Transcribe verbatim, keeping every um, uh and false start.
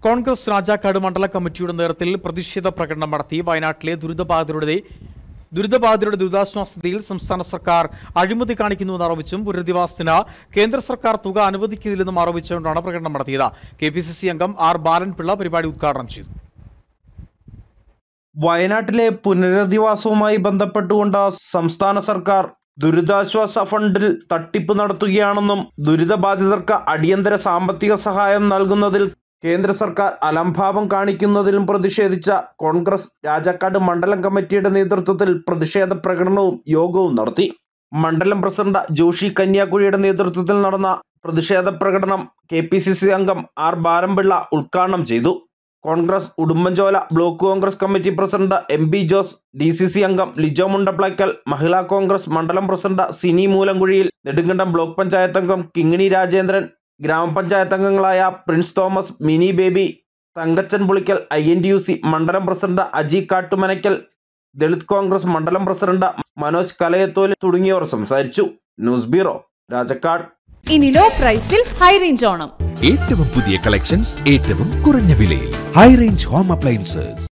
കോൺഗ്രസ് രാജാക്കാട് മണ്ഡല കമ്മിറ്റിയുടെ നേതൃത്വത്തിൽ പ്രതിഷേധ പ്രകടനം നടത്തി. വയനാട്ടിലെ ദുരിതബാധിതരുടെ ദുരിതബാധിതരുടെ ദുരിതാശ്വാസ നിധിയിൽ സംസ്ഥാന സർക്കാർ അഴിമതി കാണിക്കുന്നുവെന്ന് ആരോപിച്ചും പുനരധിവാസത്തിന് കേന്ദ്ര സർക്കാർ തുക അനുവദിക്കുന്നില്ലെന്നും ആരോപിച്ചുകൊണ്ടാണ് പ്രകടനം നടത്തിയത്. കെ പി സി സി അംഗം ആർ ബാലൻപിള്ള പരിപാടി ഉദ്ഘാടനം ചെയ്തു. വയനാട്ടിലെ പുനരധിവാസവുമായി ബന്ധപ്പെട്ടുകൊണ്ട് സംസ്ഥാന സർക്കാർ ദുരിതാശ്വാസ ഫണ്ടിൽ തട്ടിപ്പ് നടത്തുകയാണെന്നും ദുരിതബാധിതർക്ക് അടിയന്തര സാമ്പത്തിക സഹായം നൽകുന്നതിൽ കേന്ദ്ര സർക്കാർ അലംഭാവം കാണിക്കുന്നതിലും പ്രതിഷേധിച്ച കോൺഗ്രസ് രാജാക്കാട് മണ്ഡലം കമ്മിറ്റിയുടെ നേതൃത്വത്തിൽ പ്രതിഷേധ പ്രകടനവും യോഗവും നടത്തി. മണ്ഡലം പ്രസിഡന്റ് ജോഷി കന്യാകുഴിയുടെ നേതൃത്വത്തിൽ നടന്ന പ്രതിഷേധ പ്രകടനം കെ പി സി സി അംഗം ആർ ബാലൻപിള്ള ഉദ്ഘാടനം ചെയ്തു. Congress Udumbanchola block Congress committee president M B Jose, D C C അംഗം ലിജോ മുണ്ടപ്ലയ്ക്കൽ, മഹിളാ കോൺഗ്രസ് മണ്ഡലം പ്രസിഡന്റ് സിനി മൂലംകുഴിയിൽ, നെടുങ്കണ്ടം ബ്ലോക്ക് പഞ്ചായത്ത് അംഗം കിങ്ങിണി രാജേന്ദ്രൻ, ഗ്രാമപഞ്ചായത്ത് അംഗങ്ങളായ Prince Thomas, Mini Baby, Thankachan Pulickal, I N T U C മണ്ഡലം പ്രസിഡന്റ് അജി കാട്ടുമനയ്ക്കൽ, ദളിത് കോൺഗ്രസ് മണ്ഡലം പ്രസിഡന്റ് മനോജ് കലയത്തോല് തുടങ്ങിയവർ സംസാരിച്ചു. News bureau, Rajakkad. ഇനി ലോ പ്രൈസിൽ ഹൈ റേഞ്ച് ഓണം. ഏറ്റവും പുതിയ കളക്ഷൻസ് ഏറ്റവും കുറഞ്ഞ വിലയിൽ. High range home appliances.